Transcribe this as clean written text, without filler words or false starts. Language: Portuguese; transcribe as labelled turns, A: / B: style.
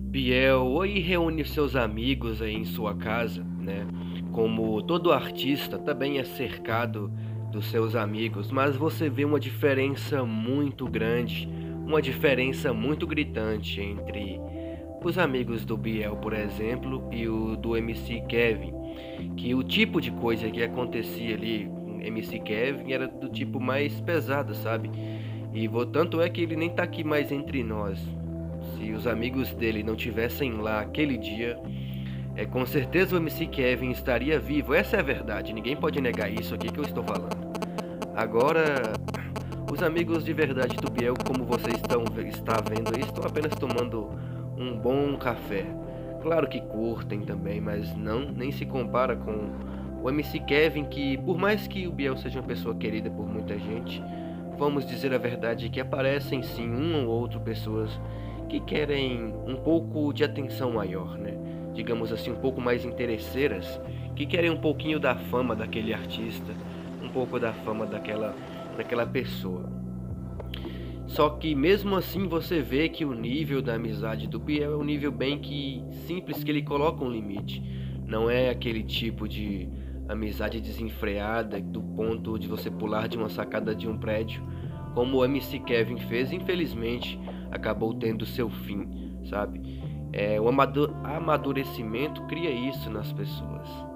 A: Biel aí reúne seus amigos aí em sua casa, né? Como todo artista também é cercado dos seus amigos, mas você vê uma diferença muito grande, uma diferença muito gritante entre os amigos do Biel, por exemplo, e o do MC Kevin, que o tipo de coisa que acontecia ali com MC Kevin era do tipo mais pesado, sabe? Tanto é que ele nem tá aqui mais entre nós. Se os amigos dele não tivessem lá aquele dia, com certeza o MC Kevin estaria vivo. Essa é a verdade, ninguém pode negar isso aqui que eu estou falando. Agora, os amigos de verdade do Biel, como vocês está vendo aí, estão apenas tomando um bom café. Claro que curtem também, mas não nem se compara com o MC Kevin, que por mais que o Biel seja uma pessoa querida por muita gente, vamos dizer a verdade que aparecem sim um ou outro pessoas que querem um pouco de atenção maior, né? Digamos assim, um pouco mais interesseiras, que querem um pouquinho da fama daquele artista, um pouco da fama daquela pessoa. Só que mesmo assim você vê que o nível da amizade do Biel é um nível bem que simples, que ele coloca um limite. Não é aquele tipo de amizade desenfreada do ponto de você pular de uma sacada de um prédio, como o MC Kevin fez, infelizmente acabou tendo seu fim, sabe? O amadurecimento cria isso nas pessoas.